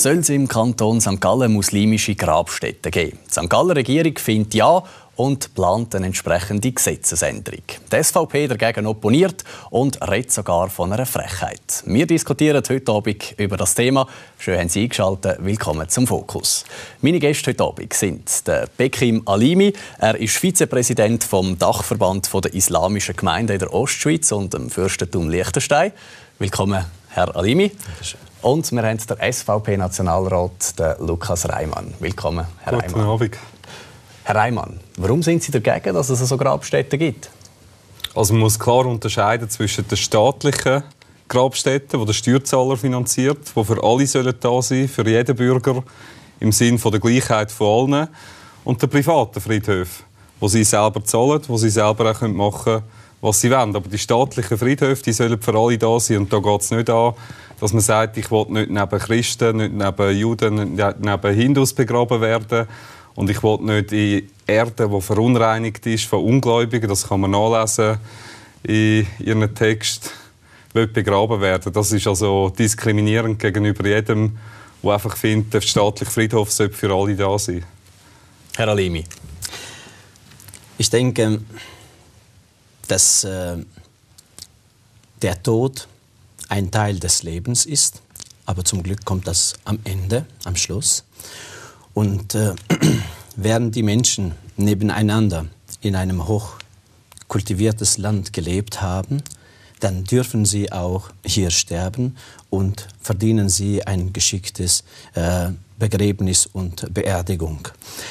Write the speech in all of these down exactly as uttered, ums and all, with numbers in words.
soll es im Kanton Sankt Gallen muslimische Grabstätten geben. Die Sankt Galler Regierung findet ja und plant eine entsprechende Gesetzesänderung. Die S V P dagegen opponiert und redet sogar von einer Frechheit. Wir diskutieren heute Abend über das Thema. Schön, haben Sie eingeschaltet. Willkommen zum Fokus. Meine Gäste heute Abend sind der Bekim Alimi. Er ist Vizepräsident vom Dachverband der islamischen Gemeinden in der Ostschweiz und dem Fürstentum Liechtenstein. Willkommen, Herr Alimi. Und wir haben den S V P-Nationalrat Lukas Reimann. Willkommen, Herr Reimann. Guten Abend. Herr Reimann, warum sind Sie dagegen, dass es so Grabstätten gibt? Also man muss klar unterscheiden zwischen den staatlichen Grabstätten, die der Steuerzahler finanziert, die für alle sollen da sein, für jeden Bürger im Sinne der Gleichheit von allen, und den privaten Friedhöfen, wo sie selber zahlen, wo sie selber auch machen können, was sie wollen. Aber die staatlichen Friedhöfe, die sollen für alle da sein, und da geht es nicht an, dass man sagt, ich will nicht neben Christen, nicht neben Juden, nicht neben Hindus begraben werden. Und ich will nicht in Erde, die verunreinigt ist von Ungläubigen, das kann man nachlesen in ihrem Text, begraben werden. Das ist also diskriminierend gegenüber jedem, der einfach findet, der staatliche Friedhof sollte für alle da sein. Herr Alimi. Ich denke, dass äh, der Tod ein Teil des Lebens ist, aber zum Glück kommt das am Ende, am Schluss. Und äh, während die Menschen nebeneinander in einem hochkultiviertes Land gelebt haben, dann dürfen sie auch hier sterben und verdienen sie ein geschicktes äh, Begräbnis und Beerdigung.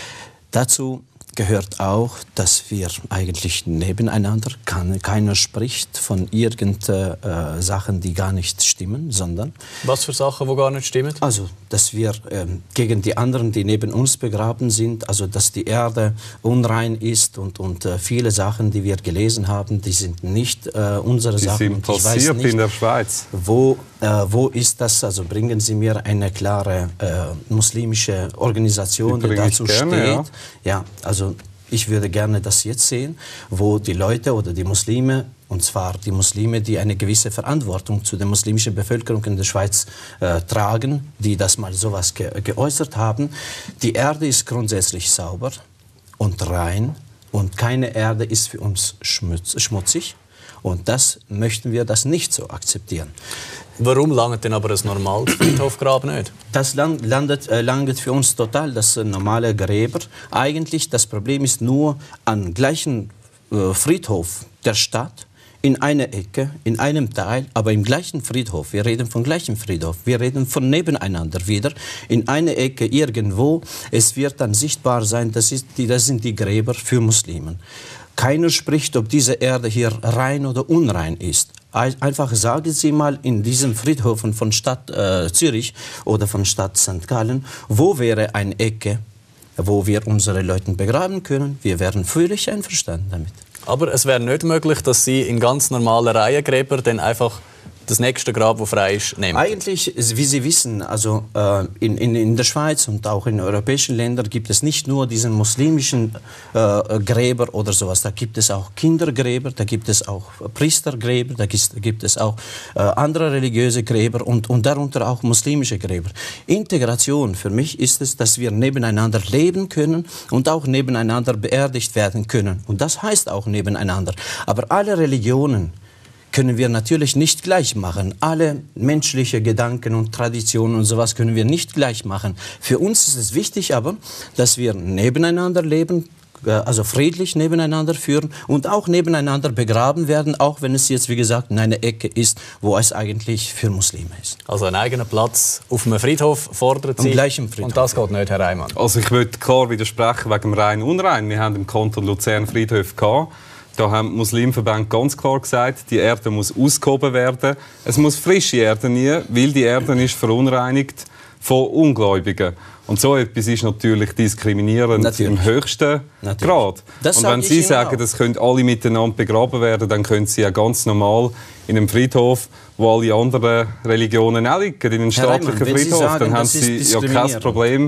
Dazu gehört auch, dass wir eigentlich nebeneinander, kann, keiner spricht von irgendwelchen äh, Sachen, die gar nicht stimmen, sondern... Was für Sachen, die gar nicht stimmen? Also, dass wir ähm, gegen die anderen, die neben uns begraben sind, also dass die Erde unrein ist und, und äh, viele Sachen, die wir gelesen haben, die sind nicht äh, unsere die Sachen. Die sind passiert in der Schweiz. Wo, äh, wo ist das? Also bringen Sie mir eine klare äh, muslimische Organisation, die, die dazu gerne, steht. Ja, ja also ich würde gerne das jetzt sehen, wo die Leute oder die Muslime, und zwar die Muslime, die eine gewisse Verantwortung zu der muslimischen Bevölkerung in der Schweiz äh, tragen, die das mal sowas ge geäußert haben. Die Erde ist grundsätzlich sauber und rein und keine Erde ist für uns schmutz schmutzig. Und das möchten wir das nicht so akzeptieren. Warum langt denn aber ein normales Friedhofgrab nicht? Das landet, äh, landet für uns total, das äh, normale Gräber. Eigentlich das Problem ist nur am gleichen äh, Friedhof der Stadt, in einer Ecke, in einem Teil, aber im gleichen Friedhof. Wir reden von gleichem Friedhof. Wir reden von nebeneinander wieder. In einer Ecke irgendwo. Es wird dann sichtbar sein, das, ist die, das sind die Gräber für Muslimen. Keiner spricht, ob diese Erde hier rein oder unrein ist. Einfach sagen Sie mal in diesen Friedhöfen von Stadt äh, Zürich oder von Stadt Sankt Gallen, wo wäre eine Ecke, wo wir unsere Leute begraben können. Wir wären völlig einverstanden damit. Aber es wäre nicht möglich, dass Sie in ganz normalen Reihengräber dann einfach das nächste Grab, das frei ist, nehmen? Eigentlich, wie Sie wissen, also äh, in, in, in der Schweiz und auch in europäischen Ländern gibt es nicht nur diesen muslimischen äh, Gräber oder sowas. Da gibt es auch Kindergräber, da gibt es auch Priestergräber, da gibt, gibt es auch äh, andere religiöse Gräber und, und darunter auch muslimische Gräber. Integration für mich ist es, dass wir nebeneinander leben können und auch nebeneinander beerdigt werden können. Und das heißt auch nebeneinander. Aber alle Religionen können wir natürlich nicht gleich machen. Alle menschlichen Gedanken und Traditionen und sowas können wir nicht gleich machen. Für uns ist es wichtig aber, dass wir nebeneinander leben, also friedlich nebeneinander führen und auch nebeneinander begraben werden, auch wenn es jetzt, wie gesagt, in einer Ecke ist, wo es eigentlich für Muslime ist. Also einen eigenen Platz auf einem Friedhof fordert Sie. Am gleichen Friedhof. Und das geht nicht, Herr Reimann. Also ich würde klar widersprechen wegen dem Rein-Unrein. Wir haben im Kanton Luzern Friedhöfe gehabt. Da haben die Muslimverbände ganz klar gesagt, die Erde muss ausgehoben werden. Es muss frische Erde nie, weil die Erde ist verunreinigt von Ungläubigen. Und so etwas ist natürlich diskriminierend natürlich. Im höchsten natürlich. Grad. Das und wenn Sie sagen, das können alle miteinander begraben werden, dann können Sie ja ganz normal in einem Friedhof, wo alle anderen Religionen auch liegen, in einem staatlichen Friedhof, sagen, dann haben Sie ja kein Problem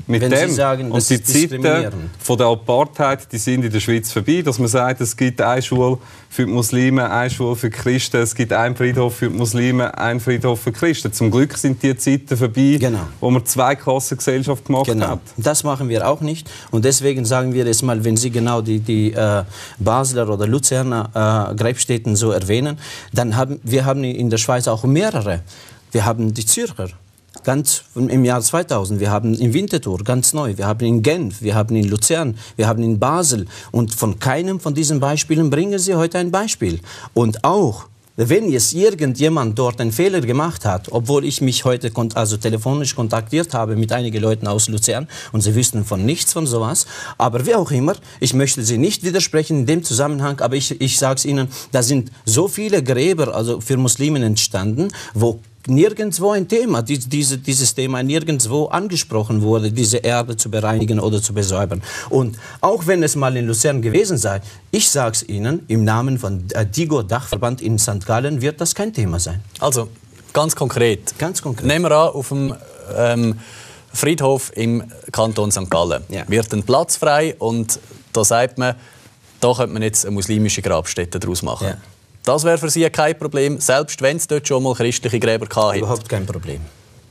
Mit wenn dem. Sie sagen, und die Zeiten von der Apartheid, die sind in der Schweiz vorbei, dass man sagt, es gibt eine Schule für die Muslime, eine Schule für die Christen, es gibt einen Friedhof für die Muslime, einen Friedhof für die Christen. Zum Glück sind die Zeiten vorbei, genau. wo man zwei Klassengesellschaft gemacht genau. hat. Das machen wir auch nicht. Und deswegen sagen wir jetzt mal, wenn Sie genau die, die äh, Basler oder Luzerner äh, Grabstätten so erwähnen, dann haben wir haben in der Schweiz auch mehrere. Wir haben die Zürcher. Ganz im Jahr zweitausend. Wir haben in Winterthur, ganz neu. Wir haben in Genf, wir haben in Luzern, wir haben in Basel. Und von keinem von diesen Beispielen bringen Sie heute ein Beispiel. Und auch, wenn jetzt irgendjemand dort einen Fehler gemacht hat, obwohl ich mich heute also telefonisch kontaktiert habe mit einigen Leuten aus Luzern und sie wüssten von nichts von sowas, aber wie auch immer, ich möchte Sie nicht widersprechen in dem Zusammenhang, aber ich, ich sage es Ihnen, da sind so viele Gräber also für Muslime entstanden, wo nirgendwo ein Thema, diese, dieses Thema nirgendwo angesprochen wurde, diese Erde zu bereinigen oder zu besäubern. Und auch wenn es mal in Luzern gewesen sei, ich sage es Ihnen, im Namen von Digo-Dachverband in Sankt Gallen wird das kein Thema sein. Also, ganz konkret. Ganz konkret. Nehmen wir an, auf dem ähm, Friedhof im Kanton Sankt Gallen ja. wird ein Platz frei und da sagt man, da könnte man jetzt eine muslimische Grabstätte daraus machen. Ja. Das wäre für Sie kein Problem, selbst wenn es dort schon mal christliche Gräber hatte. Überhaupt kein Problem.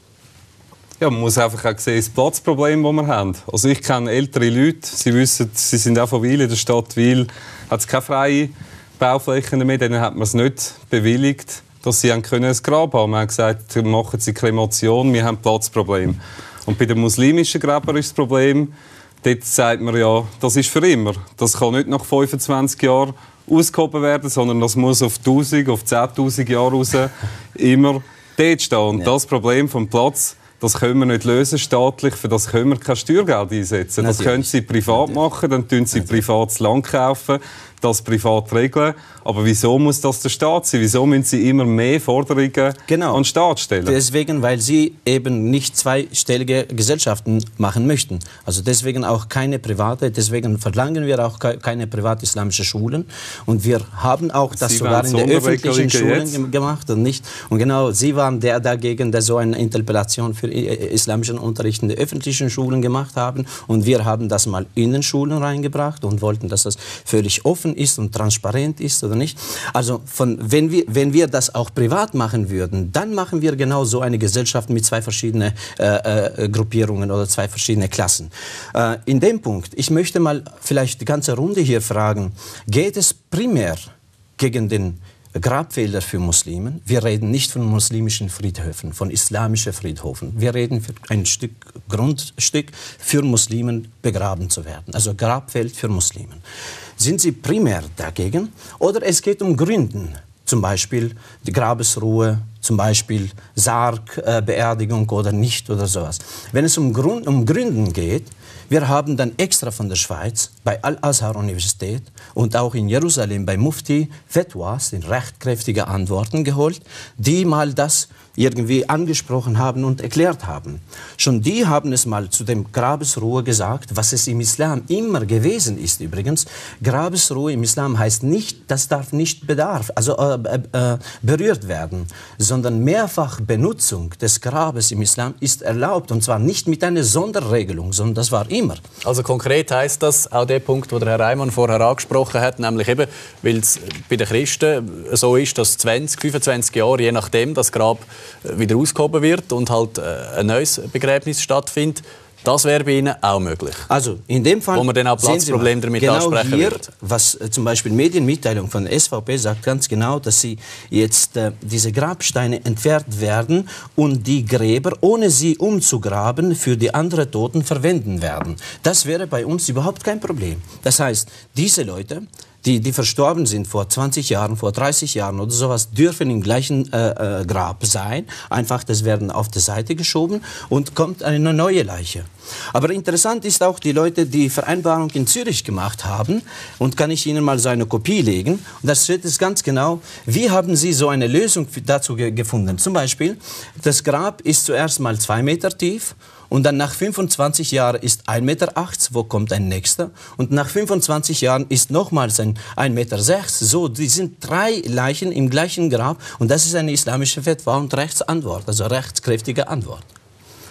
Ja, man muss einfach auch sehen, das Platzproblem, das wir haben. Also ich kenne ältere Leute, sie wissen, sie sind auch von Wil, in der Stadt Wil hat es keine freie Bauflächen mehr, denen hat man es nicht bewilligt, dass sie ein Grab haben. Man hat gesagt, machen Sie Kremation, wir haben Platzproblem. Und bei den muslimischen Gräbern ist das Problem, dort sagt man ja, das ist für immer. Das kann nicht nach fünfundzwanzig Jahren ausgehoben werden, sondern das muss auf tausend, auf zehntausend Jahre raus immer dort stehen. Und ja. das Problem vom Platz, das können wir nicht lösen staatlich, für das können wir kein Steuergeld einsetzen. Das können Sie privat machen, dann tun Sie privat das Land kaufen, das privat regeln. Aber wieso muss das der Staat sein? Wieso müssen Sie immer mehr Forderungen genau. an den Staat stellen? Deswegen, weil Sie eben nicht zweistellige Gesellschaften machen möchten. Also deswegen auch keine private, deswegen verlangen wir auch keine privat-islamische Schulen. Und wir haben auch das Sie sogar in den öffentlichen Schulen jetzt? gemacht. Und, nicht. und genau, Sie waren der dagegen, der so eine Interpellation für islamischen Unterricht in den öffentlichen Schulen gemacht haben. Und wir haben das mal in den Schulen reingebracht und wollten, dass das völlig offen ist und transparent ist oder nicht. Also von, wenn, wir, wenn wir das auch privat machen würden, dann machen wir genau so eine Gesellschaft mit zwei verschiedenen äh, äh, Gruppierungen oder zwei verschiedenen Klassen. Äh, in dem Punkt, ich möchte mal vielleicht die ganze Runde hier fragen, geht es primär gegen den Grabfelder für Muslimen? Wir reden nicht von muslimischen Friedhöfen, von islamischen Friedhöfen. Wir reden für ein Stück Grundstück für Muslimen begraben zu werden, also Grabfeld für Muslimen. Sind Sie primär dagegen? Oder es geht um Gründen, zum Beispiel die Grabesruhe, zum Beispiel Sargbeerdigung oder nicht oder sowas. Wenn es um, Grund, um Gründen geht, wir haben dann extra von der Schweiz bei Al-Azhar-Universität und auch in Jerusalem bei Mufti Fetwas, den rechtkräftige Antworten geholt, die mal das irgendwie angesprochen haben und erklärt haben. Schon die haben es mal zu dem Grabesruhe gesagt, was es im Islam immer gewesen ist übrigens. Grabesruhe im Islam heißt nicht, das darf nicht bedarf, also äh, äh, berührt werden, sondern mehrfach Benutzung des Grabes im Islam ist erlaubt und zwar nicht mit einer Sonderregelung, sondern das war immer. Also konkret heißt das auch der Punkt, den der Herr Reimann vorher angesprochen hat, nämlich eben, weil es bei den Christen so ist, dass zwanzig, fünfundzwanzig Jahre, je nachdem, das Grab wieder ausgehoben wird und halt ein neues Begräbnis stattfindet. Das wäre bei Ihnen auch möglich. Also in dem Fall, wo man dann auch Platzprobleme damit genau ansprechen hier, wird. Was äh, zum Beispiel Medienmitteilung von der S V P sagt ganz genau, dass sie jetzt äh, diese Grabsteine entfernt werden und die Gräber, ohne sie umzugraben, für die anderen Toten verwenden werden. Das wäre bei uns überhaupt kein Problem. Das heißt, diese Leute, Die, die verstorben sind vor zwanzig Jahren, vor dreißig Jahren oder sowas, dürfen im gleichen äh, äh, Grab sein. Einfach, das werden auf die Seite geschoben und kommt eine neue Leiche. Aber interessant ist auch, die Leute, die Vereinbarung in Zürich gemacht haben, und kann ich Ihnen mal so eine Kopie legen, und da steht es ganz genau, wie haben Sie so eine Lösung dazu ge gefunden. Zum Beispiel, das Grab ist zuerst mal zwei Meter tief, und dann nach fünfundzwanzig Jahren ist ein Meter achtzig, wo kommt ein nächster? Und nach fünfundzwanzig Jahren ist nochmals ein ein Meter sechs. So, die sind drei Leichen im gleichen Grab. Und das ist eine islamische Fatwa und Rechtsantwort, also rechtskräftige Antwort.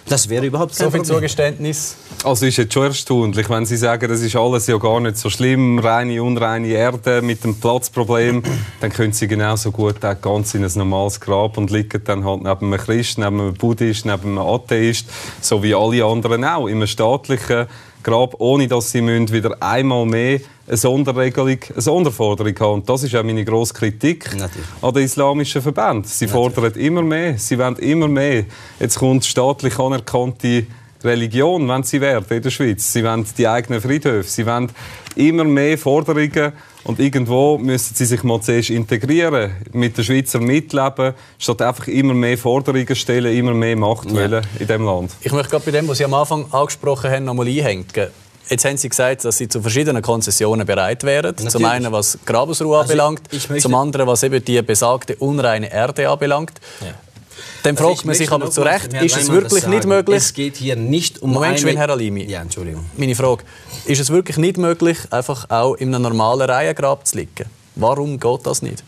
Das wäre überhaupt kein so viel Problem. Zugeständnis. Also ist jetzt schon erstaunlich, wenn Sie sagen, das ist alles ja gar nicht so schlimm, reine, unreine Erde mit dem Platzproblem, dann können Sie genauso gut auch ganz in ein normales Grab und liegen dann halt neben einem Christ, neben einem Buddhist, neben einem Atheist, so wie alle anderen auch, in einem staatlichen Grab, ohne dass Sie wieder einmal mehr eine Sonderregelung, eine Sonderforderung haben. Und das ist auch meine grosse Kritik Natürlich. an den islamischen Verbänden. Sie Natürlich. fordern immer mehr, sie wollen immer mehr. Jetzt kommt staatlich anerkannte Religion, wenn sie werden in der Schweiz. Sie wollen die eigenen Friedhöfe. Sie wollen immer mehr Forderungen. Und irgendwo müssen sie sich mal zuerst integrieren, mit den Schweizer mitleben, statt einfach immer mehr Forderungen stellen, immer mehr Macht ja. wollen in diesem Land. Ich möchte gerade bei dem, was Sie am Anfang angesprochen haben, noch mal einhängen. Jetzt haben Sie gesagt, dass Sie zu verschiedenen Konzessionen bereit wären. Natürlich. Zum einen, was Grabesruhe also anbelangt, ich, ich zum anderen, was eben die besagte unreine Erde anbelangt. Ja. Dann also fragt man sich aber zu Recht, ist es wirklich nicht möglich... Es geht hier nicht um Moment, eine... Herr Alimi. Ja, Entschuldigung. Meine Frage, ist es wirklich nicht möglich, einfach auch in einem normalen Reihengrab zu liegen? Warum geht das nicht?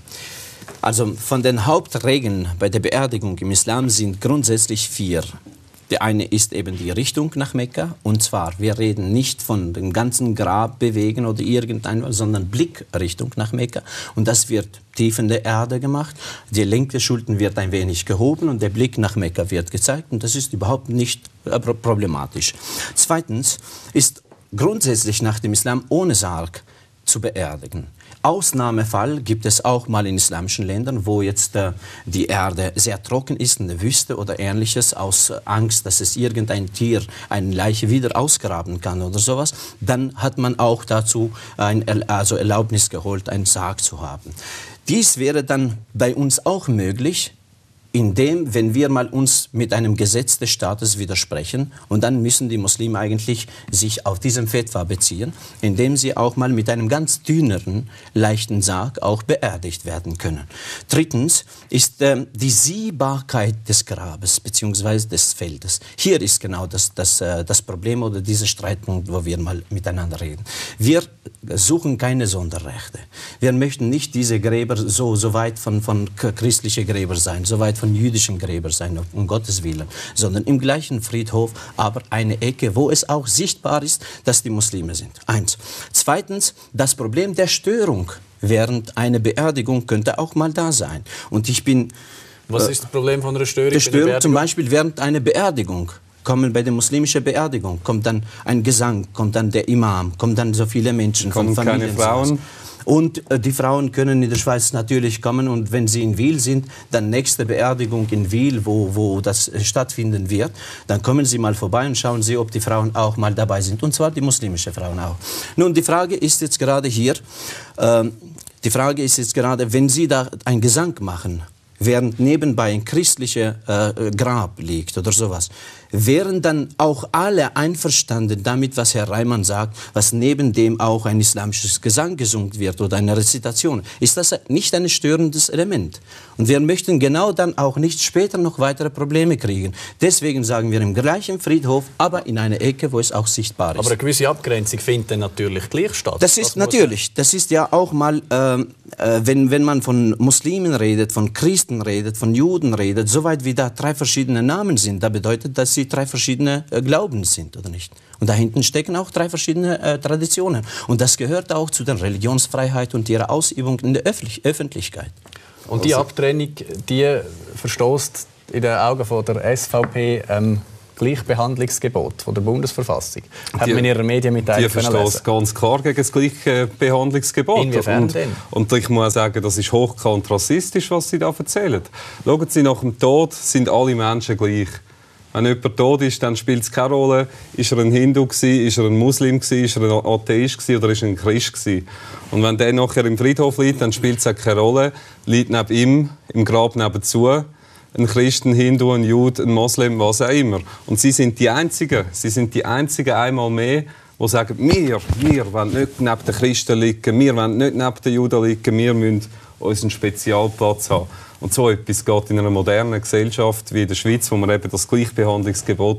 Also von den Hauptregeln bei der Beerdigung im Islam sind grundsätzlich vier. Der eine ist eben die Richtung nach Mekka. Und zwar, wir reden nicht von dem ganzen Grab bewegen oder irgendein, sondern Blickrichtung nach Mekka. Und das wird tief in der Erde gemacht. Die linke Schulter wird ein wenig gehoben und der Blick nach Mekka wird gezeigt. Und das ist überhaupt nicht äh, problematisch. Zweitens ist grundsätzlich nach dem Islam ohne Sarg zu beerdigen. Ausnahmefall gibt es auch mal in islamischen Ländern, wo jetzt äh, die Erde sehr trocken ist, eine Wüste oder Ähnliches, aus Angst, dass es irgendein Tier eine Leiche wieder ausgraben kann oder sowas. Dann hat man auch dazu ein, also Erlaubnis geholt, einen Sarg zu haben. Dies wäre dann bei uns auch möglich, indem, wenn wir mal uns mit einem Gesetz des Staates widersprechen, und dann müssen die Muslime eigentlich sich auf diesen Fetwa beziehen, indem sie auch mal mit einem ganz dünneren, leichten Sarg auch beerdigt werden können. Drittens ist äh, die Siehbarkeit des Grabes bzw. des Feldes. Hier ist genau das, das, äh, das Problem oder dieser Streitpunkt, wo wir mal miteinander reden. Wir suchen keine Sonderrechte. Wir möchten nicht diese Gräber so, so weit von, von christlichen Gräbern sein, so weit von jüdischen Gräbern sein, um Gottes Willen, sondern im gleichen Friedhof, aber eine Ecke, wo es auch sichtbar ist, dass die Muslime sind. Eins. Zweitens, das Problem der Störung während einer Beerdigung könnte auch mal da sein. Und ich bin... Was ist das Problem von einer Störung? Der Störung zum Beispiel während einer Beerdigung. Kommen bei der muslimischen Beerdigung, kommt dann ein Gesang, kommt dann der Imam, kommen dann so viele Menschen kommen von Familien. Keine Frauen? Und äh, die Frauen können in der Schweiz natürlich kommen und wenn sie in Wil sind, dann nächste Beerdigung in Wil, wo, wo das äh, stattfinden wird, dann kommen sie mal vorbei und schauen sie, ob die Frauen auch mal dabei sind. Und zwar die muslimischen Frauen auch. Nun, die Frage ist jetzt gerade hier, äh, die Frage ist jetzt gerade, wenn sie da einen Gesang machen, während nebenbei ein christlicher äh, Grab liegt oder sowas, wären dann auch alle einverstanden damit, was Herr Reimann sagt, was neben dem auch ein islamisches Gesang gesungen wird oder eine Rezitation. Ist das nicht ein störendes Element? Und wir möchten genau dann auch nicht später noch weitere Probleme kriegen. Deswegen sagen wir im gleichen Friedhof, aber in einer Ecke, wo es auch sichtbar ist. Aber eine gewisse Abgrenzung findet dann natürlich gleich statt. Das ist natürlich, das ist ja auch mal, äh, äh, wenn, wenn man von Muslimen redet, von Christen redet, von Juden redet, soweit wie da drei verschiedene Namen sind, da bedeutet, dass sie drei verschiedene äh, Glauben sind, oder nicht? Und da hinten stecken auch drei verschiedene äh, Traditionen. Und das gehört auch zu der Religionsfreiheit und ihrer Ausübung in der Öffentlich- Öffentlichkeit. Und die also, Abtrennung, die verstößt in den Augen von der S V P ähm, Gleichbehandlungsgebot von der Bundesverfassung. Hat man in ihrer Medienmitteilung Die verstößt ganz klar gegen das Gleichbehandlungsgebot. Inwiefern und, denn? Und ich muss sagen, das ist hochkant rassistisch, was Sie da erzählen. Schauen Sie, nach dem Tod sind alle Menschen gleich. Wenn jemand tot ist, dann spielt es keine Rolle, ist er ein Hindu gewesen, ist er ein Muslim gewesen, ist er ein Atheist gewesen, oder ist er ein Christ gewesen. Und wenn der nachher im Friedhof liegt, dann spielt es auch keine Rolle, liegt neben ihm, im Grab nebenzu, ein Christ, ein Hindu, ein Jude, ein Moslem, was auch immer. Und sie sind die Einzigen, sie sind die Einzigen einmal mehr, die sagen, wir, wir wollen nicht neben den Christen liegen, wir wollen nicht neben den Juden liegen, wir müssen unseren Spezialplatz haben. Und so etwas geht in einer modernen Gesellschaft wie in der Schweiz, wo man eben das Gleichbehandlungsgebot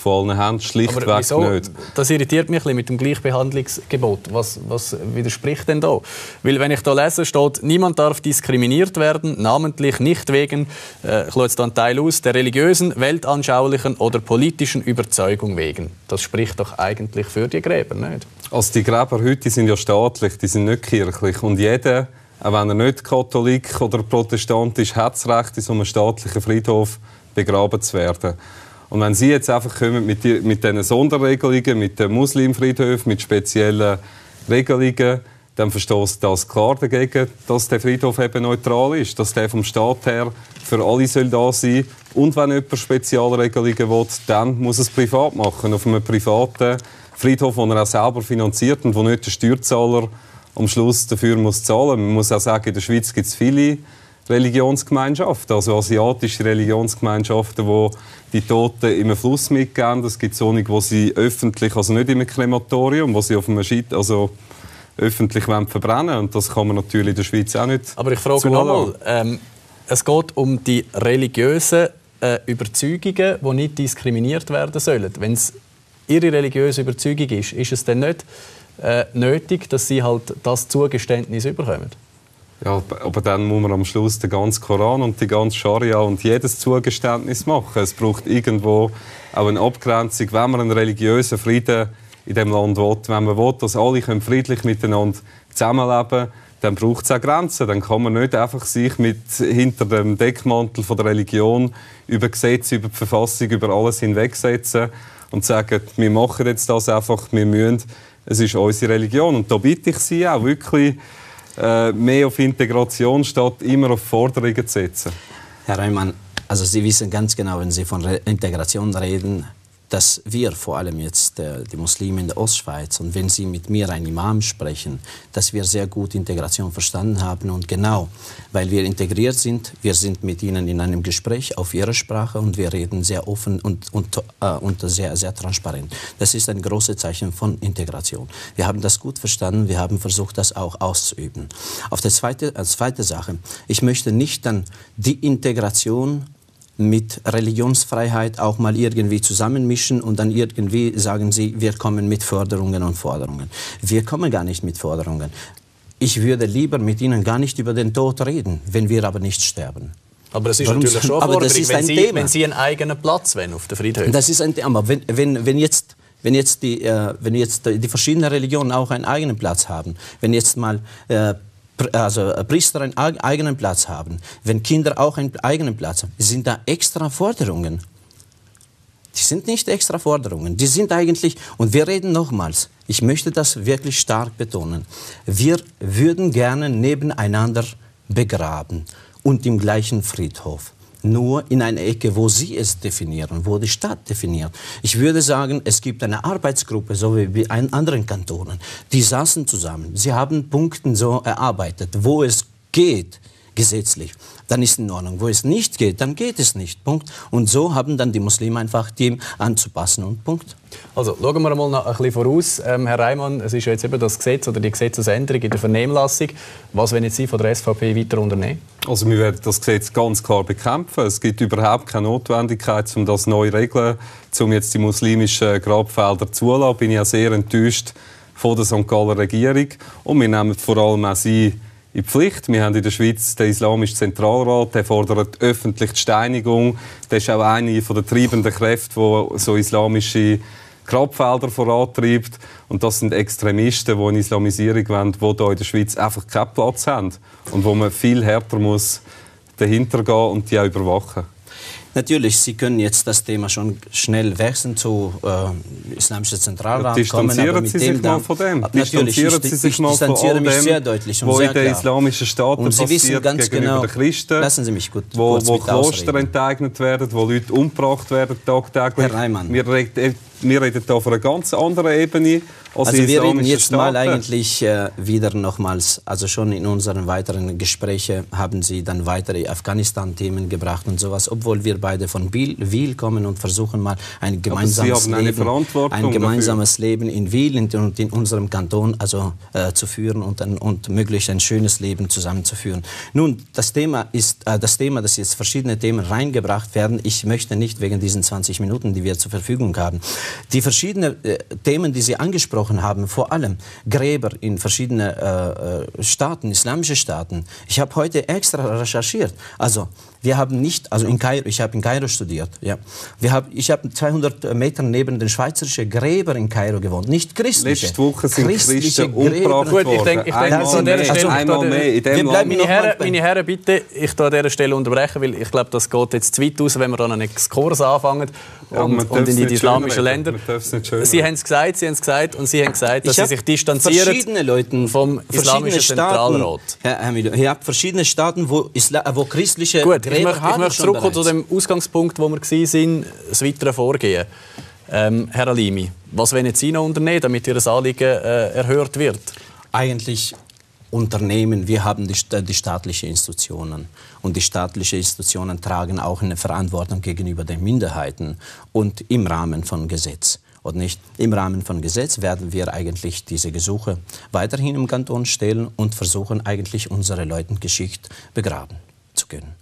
von allen haben, schlichtweg Aber wieso? nicht. Das irritiert mich ein bisschen mit dem Gleichbehandlungsgebot. Was, was widerspricht denn da? Weil wenn ich da lese, steht, niemand darf diskriminiert werden, namentlich nicht wegen, äh, ich lasse jetzt da einen Teil aus, der religiösen, weltanschaulichen oder politischen Überzeugung wegen. Das spricht doch eigentlich für die Gräber, nicht? Also die Gräber heute die sind ja staatlich, die sind nicht kirchlich. Und jeder, auch wenn er nicht Katholik oder Protestant ist, hat das Recht, in so einem staatlichen Friedhof begraben zu werden. Und wenn Sie jetzt einfach kommen mit, die, mit diesen Sonderregelungen, mit den Muslimfriedhöfen, mit speziellen Regelungen, dann verstößt das klar dagegen, dass der Friedhof eben neutral ist, dass der vom Staat her für alle soll da sein. Und wenn jemand Spezialregelungen will, dann muss er es privat machen, auf einem privaten Friedhof, den er auch selber finanziert und wo nicht der Steuerzahler am Schluss dafür muss zahlen. Man muss auch sagen, in der Schweiz gibt es viele Religionsgemeinschaften, also asiatische Religionsgemeinschaften, wo die Toten in einem Fluss mitgeben. Es gibt solche, wo sie öffentlich, also nicht in einem Krematorium, wo sie auf einem Scheit, also öffentlich verbrennen wollen. Und das kann man natürlich in der Schweiz auch nicht. Aber ich frage nochmal, ähm, es geht um die religiösen äh, Überzeugungen, die nicht diskriminiert werden sollen. Wenn es ihre religiöse Überzeugung ist, ist es dann nicht äh, nötig, dass sie halt das Zugeständnis bekommen? Ja, aber dann muss man am Schluss den ganzen Koran und die ganze Scharia und jedes Zugeständnis machen. Es braucht irgendwo auch eine Abgrenzung, wenn man einen religiösen Frieden in dem Land will. Wenn man will, dass alle friedlich miteinander zusammenleben können, dann braucht es auch Grenzen. Dann kann man nicht einfach sich mit, hinter dem Deckmantel von der Religion über Gesetze, über die Verfassung, über alles hinwegsetzen und sagen, wir machen jetzt das einfach, wir müssen, es ist unsere Religion. Und da bitte ich Sie auch wirklich, äh, mehr auf Integration statt immer auf Forderungen zu setzen. Herr Reimann, also Sie wissen ganz genau, wenn Sie von Re Integration reden, dass wir, vor allem jetzt äh, die Muslime in der Ostschweiz, und wenn Sie mit mir, ein Imam, sprechen, dass wir sehr gut Integration verstanden haben. Und genau, weil wir integriert sind, wir sind mit Ihnen in einem Gespräch auf Ihrer Sprache und wir reden sehr offen und, und, äh, und sehr, sehr transparent. Das ist ein großes Zeichen von Integration. Wir haben das gut verstanden, wir haben versucht, das auch auszuüben. Auf der zweite, als zweite Sache, ich möchte nicht dann die Integration mit Religionsfreiheit auch mal irgendwie zusammenmischen und dann irgendwie sagen Sie, wir kommen mit Förderungen und Forderungen. Wir kommen gar nicht mit Forderungen. Ich würde lieber mit Ihnen gar nicht über den Tod reden, wenn wir aber nicht sterben. Aber das ist Warum? natürlich schon eine Forderung, wenn, Sie, Thema. wenn Sie einen eigenen Platz wollen auf der Friedhöfen. Das ist ein Thema. Wenn, wenn, wenn jetzt Wenn jetzt, die, äh, wenn jetzt die verschiedenen Religionen auch einen eigenen Platz haben, wenn jetzt mal äh, also Priester einen eigenen Platz haben, wenn Kinder auch einen eigenen Platz haben, sind da extra Forderungen. Die sind nicht extra Forderungen, die sind eigentlich, und wir reden nochmals, ich möchte das wirklich stark betonen, wir würden gerne nebeneinander begraben und im gleichen Friedhof. Nur in einer Ecke, wo Sie es definieren, wo die Stadt definiert. Ich würde sagen, es gibt eine Arbeitsgruppe, so wie in anderen Kantonen. Die saßen zusammen. Sie haben Punkte so erarbeitet, wo es geht, gesetzlich. Dann ist es in Ordnung. Wo es nicht geht, dann geht es nicht. Punkt. Und so haben dann die Muslime einfach dem anzupassen. Und Punkt. Also schauen wir mal noch ein bisschen voraus. Ähm, Herr Reimann, es ist ja jetzt eben das Gesetz oder die Gesetzesänderung in der Vernehmlassung. Was wollen jetzt Sie von der S V P weiter unternehmen? Also wir werden das Gesetz ganz klar bekämpfen. Es gibt überhaupt keine Notwendigkeit, um das neu zu regeln, um jetzt die muslimischen Grabfelder zu lassen. Bin ich auch sehr enttäuscht von der Sankt Galler Regierung. Und wir nehmen vor allem auch Sie in Pflicht. Wir haben in der Schweiz den Islamischen Zentralrat, der fordert öffentlich die Steinigung. Der ist auch eine der treibenden Kräfte, die so islamische Grabfelder vorantreibt. Und das sind Extremisten, die eine Islamisierung wollen, die hier in der Schweiz einfach keinen Platz haben. Und wo man viel härter muss dahinter gehen und die auch überwachen. Natürlich, Sie können jetzt das Thema schon schnell wechseln zu äh, Islamischen Zentralrat. Ja, distanzieren kommen, Sie sich mal von dem. Distanzieren Sie sich mal von all dem, sehr deutlich und wo sehr in den islamischen Staaten und Sie wissen passiert ganz gegenüber genau, den Christen, lassen Sie mich gut, wo, kurz wo mit Kloster ausreden. enteignet werden, wo Leute umgebracht werden tagtäglich. Herr Reimann. Wir wir reden hier auf einer ganz anderen Ebene als Also wir reden jetzt Staaten. mal eigentlich äh, wieder nochmals, also schon in unseren weiteren Gesprächen haben Sie dann weitere Afghanistan-Themen gebracht und sowas, obwohl wir beide von Wiel, Wiel kommen und versuchen mal ein gemeinsames, Leben, ein gemeinsames Leben in Wiel und in unserem Kanton also, äh, zu führen und, ein, und möglichst ein schönes Leben zusammenzuführen. Nun, das Thema ist, äh, das Thema, dass jetzt verschiedene Themen reingebracht werden, ich möchte nicht wegen diesen zwanzig Minuten, die wir zur Verfügung haben, die verschiedenen äh, Themen, die Sie angesprochen haben, vor allem Gräber in verschiedenen äh, Staaten, islamische Staaten. Ich habe heute extra recherchiert. Also wir haben nicht, also in Kairo, ich habe in Kairo studiert. Ja, wir haben, ich habe zweihundert Meter neben den schweizerischen Gräbern in Kairo gewohnt, nicht christliche. Letzte Woche sind Christen umgebracht worden. Gut, ich denke, ich denke einmal an dieser Stelle, einmal mehr. In dem Land. Meine Herren, meine Herren, bitte, ich tue an dieser Stelle unterbrechen, weil ich glaube, das geht jetzt zu weit aus, wenn wir dann einen Exkurs anfangen ja, und, und in die islamischen Länder. Sie haben es gesagt, Sie haben es gesagt und Sie haben gesagt, dass Sie sich distanzieren Leuten, vom islamischen Zentralrat. Herr, Herr Milo, ihr habt verschiedene Staaten, wo, Isla wo christliche Gut, ich möchte, ich möchte zurückkommen zu dem Ausgangspunkt, wo wir waren, das weitere Vorgehen. Ähm, Herr Alimi, was wollen Sie noch unternehmen, damit Ihr Anliegen äh, erhört wird? Eigentlich Unternehmen, wir haben die, die staatlichen Institutionen und die staatlichen Institutionen tragen auch eine Verantwortung gegenüber den Minderheiten und im Rahmen von Gesetz. Und nicht im Rahmen von Gesetz werden wir eigentlich diese Gesuche weiterhin im Kanton stellen und versuchen eigentlich unsere Leute Geschichte begraben zu können.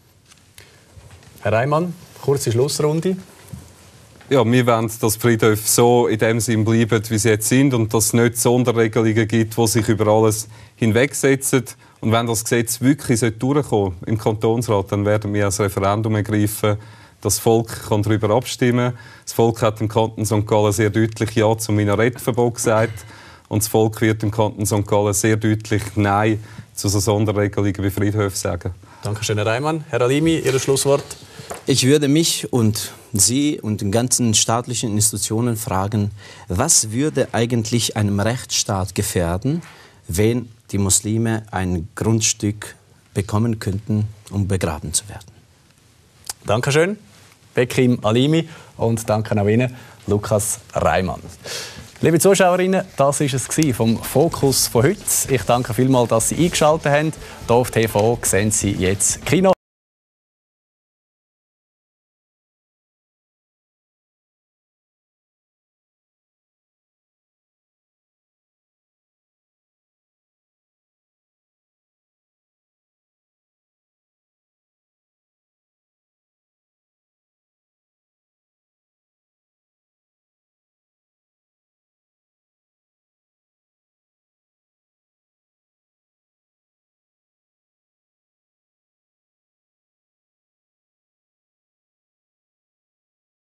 Herr Reimann, kurze Schlussrunde. Ja, wir wollen, dass die Friedhöfe so in dem Sinn bleiben, wie sie jetzt sind und dass es nicht Sonderregelungen gibt, die sich über alles hinwegsetzen. Und wenn das Gesetz wirklich durchkommen im Kantonsrat, dann werden wir ein Referendum ergreifen. Das Volk kann darüber abstimmen. Das Volk hat im Kanton Sankt Gallen sehr deutlich Ja zum Minarettverbot gesagt. Und das Volk wird im Kanton Sankt Gallen sehr deutlich Nein zu so Sonderregelungen wie Friedhöfe sagen. Danke schön, Herr Reimann. Herr Alimi, Ihr Schlusswort? Ich würde mich und Sie und den ganzen staatlichen Institutionen fragen, was würde eigentlich einem Rechtsstaat gefährden, wenn die Muslime ein Grundstück bekommen könnten, um begraben zu werden? Dankeschön, Bekim Alimi, und danke auch Ihnen, Lukas Reimann. Liebe Zuschauerinnen, das war es vom Fokus von heute. Ich danke vielmals, dass Sie eingeschaltet haben. Hier auf T V sehen Sie jetzt Kino.